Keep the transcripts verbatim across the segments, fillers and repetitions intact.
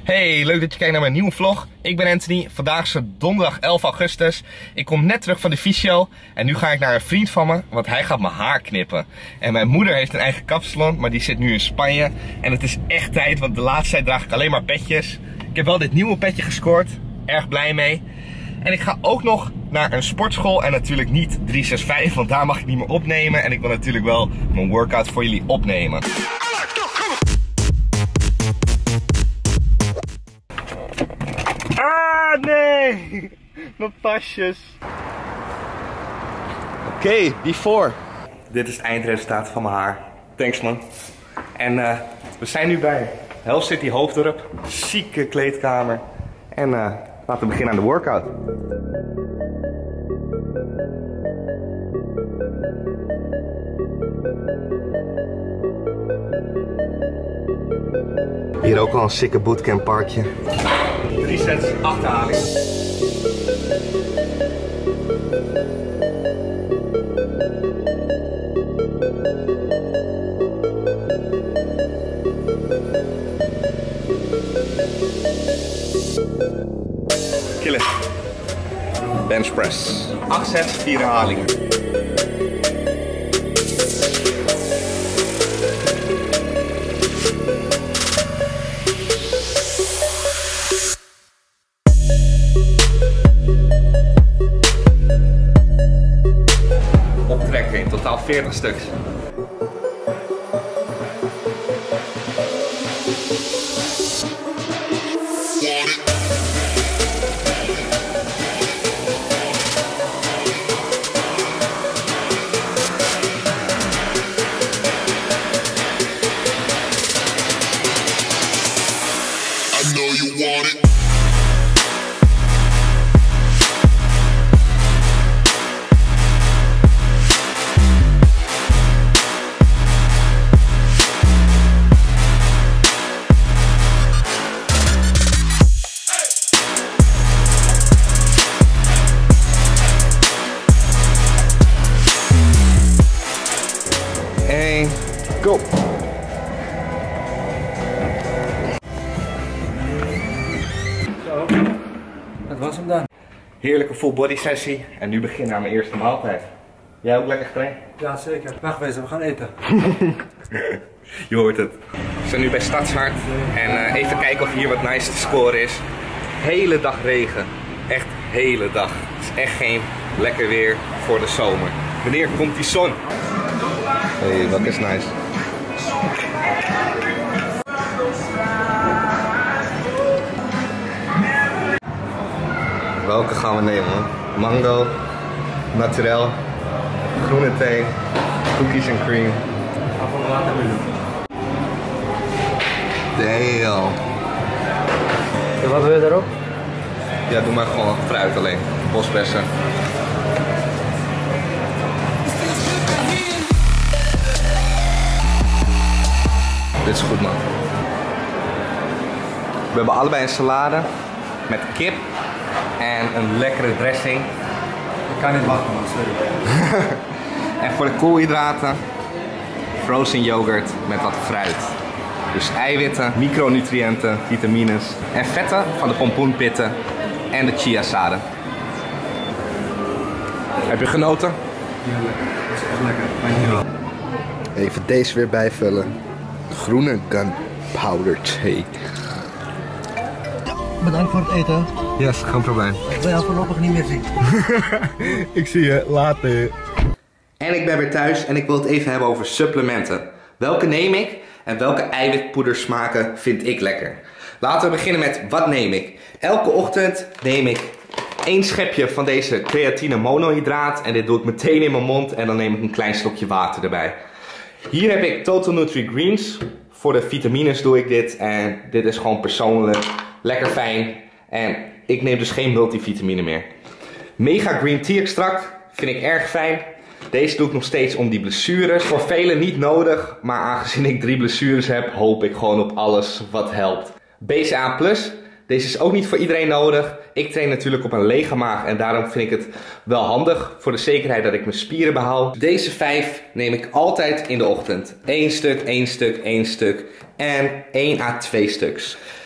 Hey, leuk dat je kijkt naar mijn nieuwe vlog. Ik ben Anthony. Vandaag is het donderdag elf augustus. Ik kom net terug van de fysio. En nu ga ik naar een vriend van me, want hij gaat mijn haar knippen. En mijn moeder heeft een eigen kapsalon, maar die zit nu in Spanje. En het is echt tijd, want de laatste tijd draag ik alleen maar petjes. Ik heb wel dit nieuwe petje gescoord. Erg blij mee. En ik ga ook nog naar een sportschool en natuurlijk niet drie zes vijf, want daar mag ik niet meer opnemen. En ik wil natuurlijk wel mijn workout voor jullie opnemen. Ah, nee! Mijn pasjes. Oké, okay, before. Dit is het eindresultaat van mijn haar. Thanks, man. En uh, we zijn nu bij Health City Hoofddorp. Zieke kleedkamer. En uh, laten we beginnen aan de workout. Hier ook al een sikke bootcamp parkje. Drie sets, acht herhalingen. Killen. Bench press. acht sets, vier herhalingen. Optrekken, in totaal veertig stuks. Go! Zo, dat was hem dan. Heerlijke full body sessie en nu beginnen we aan mijn eerste maaltijd. Jij ook lekker getraind? Ja, zeker. Wegwezen, we gaan eten. Je hoort het. We zijn nu bij Stadshart en uh, even kijken of hier wat nice te scoren is. Hele dag regen. Echt hele dag. Het is echt geen lekker weer voor de zomer. Wanneer komt die zon? Hé, hey, wat is nice. Welke gaan we nemen, man? Mango, naturel, groene thee, cookies and cream. Damn. En wat wil je daarop? Ja, doe maar gewoon fruit alleen. Bosbessen. Dit is goed, man. We hebben allebei een salade met kip en een lekkere dressing. Ik kan niet wachten, man, sorry. En voor de koolhydraten, frozen yoghurt met wat fruit. Dus eiwitten, micronutriënten, vitamines en vetten van de pompoenpitten en de chiazaden. Heb je genoten? Ja, lekker. Dat is echt lekker. Dankjewel. Even deze weer bijvullen. Groene gunpowder thee. Bedankt voor het eten. Yes, geen probleem. Ik wil jou voorlopig niet meer zien. Ik zie je later. En ik ben weer thuis en ik wil het even hebben over supplementen. Welke neem ik en welke eiwitpoedersmaken vind ik lekker? Laten we beginnen met wat neem ik. Elke ochtend neem ik één schepje van deze creatine monohydraat. En dit doe ik meteen in mijn mond en dan neem ik een klein slokje water erbij. Hier heb ik Total Nutri Greens. Voor de vitamines doe ik dit en dit is gewoon persoonlijk lekker fijn. En ik neem dus geen multivitamine meer. Mega Green Tea Extract vind ik erg fijn. Deze doe ik nog steeds om die blessures. Voor velen niet nodig, maar aangezien ik drie blessures heb, hoop ik gewoon op alles wat helpt. B C A plus. Deze is ook niet voor iedereen nodig. Ik train natuurlijk op een lege maag en daarom vind ik het wel handig voor de zekerheid dat ik mijn spieren behoud. Deze vijf neem ik altijd in de ochtend. Eén stuk, één stuk, één stuk en één à twee stuks.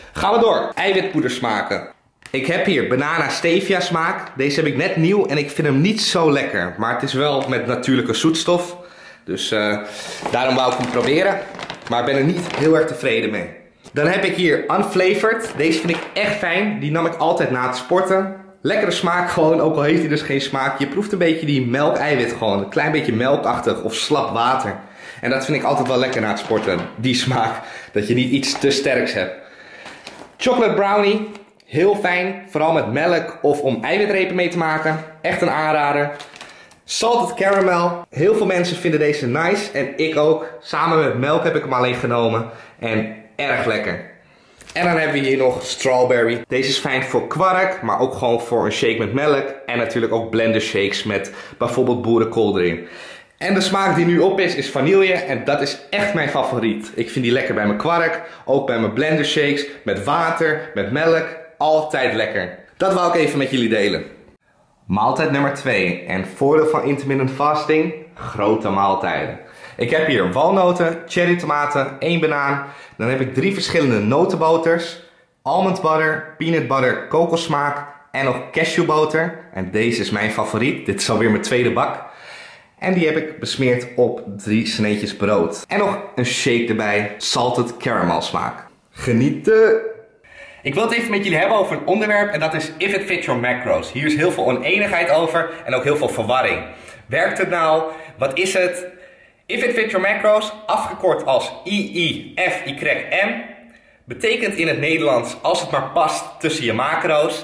Gaan we door. Eiwitpoeder smaken. Ik heb hier banana stevia smaak. Deze heb ik net nieuw en ik vind hem niet zo lekker. Maar het is wel met natuurlijke zoetstof. Dus uh, daarom wou ik hem proberen. Maar ik ben er niet heel erg tevreden mee. Dan heb ik hier Unflavored. Deze vind ik echt fijn. Die nam ik altijd na het sporten. Lekkere smaak gewoon, ook al heeft hij dus geen smaak. Je proeft een beetje die melk-eiwit gewoon. Een klein beetje melkachtig of slap water. En dat vind ik altijd wel lekker na het sporten. Die smaak. Dat je niet iets te sterks hebt. Chocolate brownie. Heel fijn. Vooral met melk of om eiwitrepen mee te maken. Echt een aanrader. Salted caramel. Heel veel mensen vinden deze nice. En ik ook. Samen met melk heb ik hem alleen genomen. En erg lekker. En dan hebben we hier nog strawberry. Deze is fijn voor kwark, maar ook gewoon voor een shake met melk. En natuurlijk ook blender shakes met bijvoorbeeld boerenkool erin. En de smaak die nu op is, is vanille. En dat is echt mijn favoriet. Ik vind die lekker bij mijn kwark. Ook bij mijn blender shakes. Met water, met melk. Altijd lekker. Dat wou ik even met jullie delen. Maaltijd nummer twee. En voordeel van intermittent fasting. Grote maaltijden. Ik heb hier walnoten, cherrytomaten, één banaan. Dan heb ik drie verschillende notenboters. Almond butter, peanut butter, kokossmaak. En nog cashewboter. En deze is mijn favoriet. Dit is alweer mijn tweede bak. En die heb ik besmeerd op drie sneetjes brood. En nog een shake erbij. Salted caramel smaak. Genieten! Ik wil het even met jullie hebben over een onderwerp. En dat is if it fits your macros. Hier is heel veel oneenigheid over. En ook heel veel verwarring. Werkt het nou? Wat is het? If it fits your macros, afgekort als I I F Y M, betekent in het Nederlands als het maar past tussen je macro's,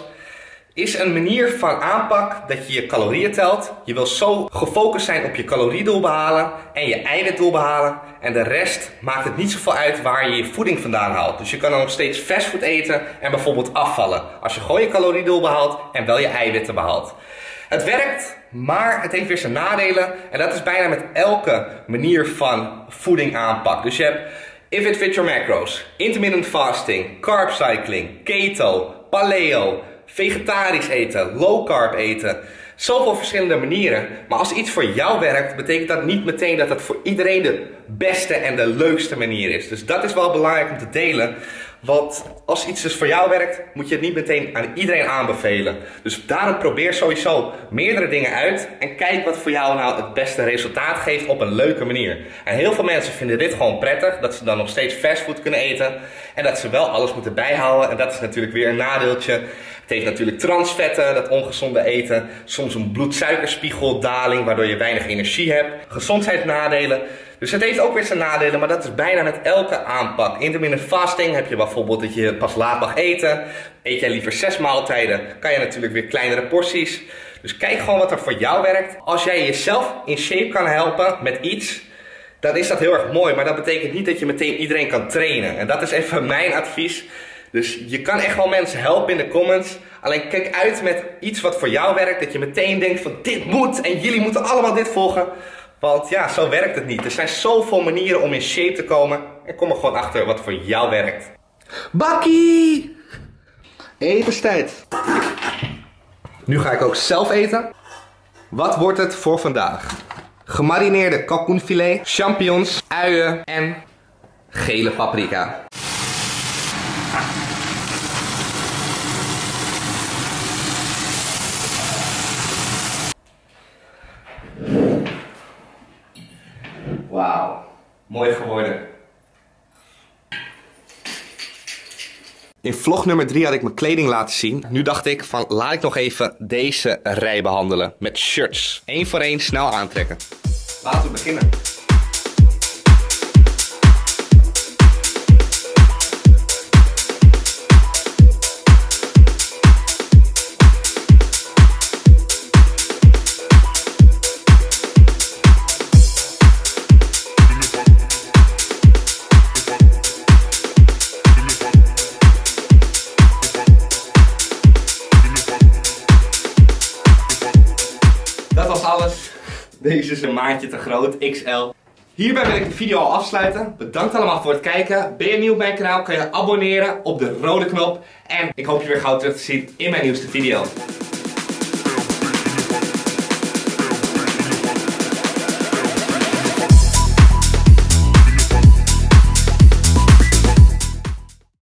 is een manier van aanpak dat je je calorieën telt. Je wil zo gefocust zijn op je caloriedoel behalen en je eiwitdoel behalen. En de rest maakt het niet zoveel uit waar je je voeding vandaan haalt. Dus je kan dan nog steeds fastfood eten en bijvoorbeeld afvallen. Als je gewoon je caloriedoel behaalt en wel je eiwitten behaalt. Het werkt, maar het heeft weer zijn nadelen. En dat is bijna met elke manier van voeding aanpak. Dus je hebt if it fits your macros, intermittent fasting, carb cycling, keto, paleo, vegetarisch eten, low carb eten. Zoveel verschillende manieren. Maar als iets voor jou werkt, betekent dat niet meteen dat het voor iedereen de beste en de leukste manier is. Dus dat is wel belangrijk om te delen. Want als iets dus voor jou werkt, moet je het niet meteen aan iedereen aanbevelen. Dus daarom probeer sowieso meerdere dingen uit. En kijk wat voor jou nou het beste resultaat geeft op een leuke manier. En heel veel mensen vinden dit gewoon prettig. Dat ze dan nog steeds fastfood kunnen eten. En dat ze wel alles moeten bijhouden. En dat is natuurlijk weer een nadeeltje. Het heeft natuurlijk transvetten, dat ongezonde eten. Soms een bloedsuikerspiegeldaling, waardoor je weinig energie hebt. Gezondheidsnadelen. Dus het heeft ook weer zijn nadelen, maar dat is bijna met elke aanpak. Intermittent fasting heb je bijvoorbeeld dat je pas laat mag eten. Eet jij liever zes maaltijden, kan je natuurlijk weer kleinere porties. Dus kijk gewoon wat er voor jou werkt. Als jij jezelf in shape kan helpen met iets, dan is dat heel erg mooi. Maar dat betekent niet dat je meteen iedereen kan trainen. En dat is even mijn advies. Dus je kan echt wel mensen helpen in de comments. Alleen kijk uit met iets wat voor jou werkt. Dat je meteen denkt van dit moet en jullie moeten allemaal dit volgen. Want ja, zo werkt het niet. Er zijn zoveel manieren om in shape te komen. En kom er gewoon achter wat voor jou werkt. Bakkie! Etenstijd. Nu ga ik ook zelf eten. Wat wordt het voor vandaag? Gemarineerde kalkoenfilet, champignons, uien en gele paprika. Wauw, mooi geworden. In vlog nummer drie had ik mijn kleding laten zien. Nu dacht ik van laat ik nog even deze rij behandelen met shirts. Eén voor één snel aantrekken. Laten we beginnen. Dat was alles. Deze is een maatje te groot, X L. Hierbij wil ik de video al afsluiten. Bedankt allemaal voor het kijken. Ben je nieuw bij het kanaal, kan je abonneren op de rode knop. En ik hoop je weer gauw terug te zien in mijn nieuwste video.